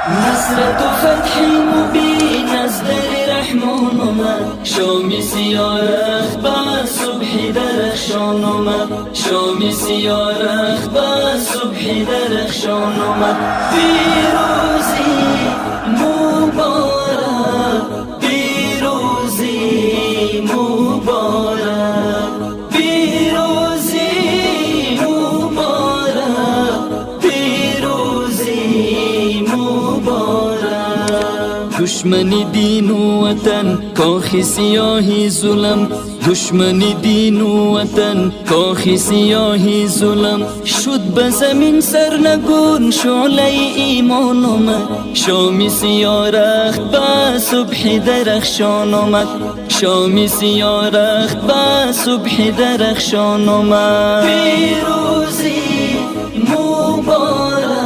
نصرت و فتح مبین از در رحمان آمد، شام سیارخ با صبح درخشان آمد، شام سیارخ با صبح درخشان آمد. پیروزی مبارک، پیروزی مبارک، پیروزی مبارک، پیروزی مبارک. دشمن دین و وطن کاخ سیاهی ظلم، دشمن دین و وطن کاخ سیاهی ظلم، شد به زمین سرنگون شعله ایمان آمد، شام سیارخت با صبح درخشان آمد، شام سیارخت با صبح درخشان آمد. پیروزی مبارک،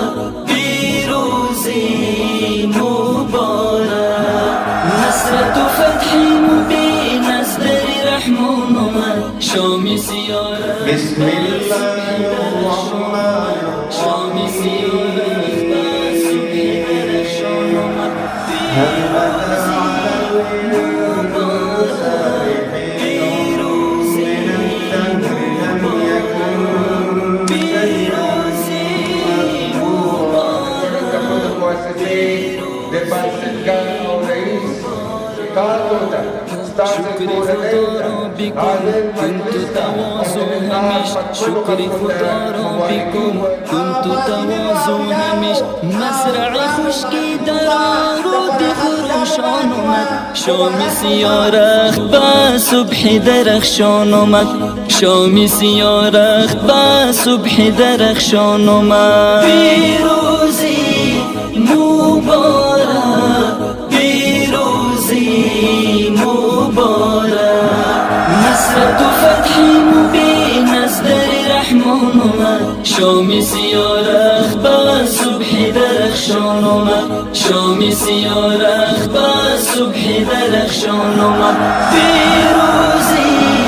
پیروزی مبارک. نصرت و فتح مبین از در رحمان آمد، شام سیارخت بسم الله الرحمن شام سیارخت با صبح درخشان آمد. شکر خدا بکن كنت تواضع همیش، شکر خدا را بکن كنت تواضع همیش. مزرع خشکی در آرود خروشان آمد، شام سیارخت با صبح درخشان آمد، شام سیارخت با صبح درخشان آمد. پیروزی مبارک، پیروزی مبارک. نصرت و فتح مبین از در رحمان آمد، شام سیارخت با صبح درخشان آمد، شام سیارخت با صبح درخشان آمد. پیروزی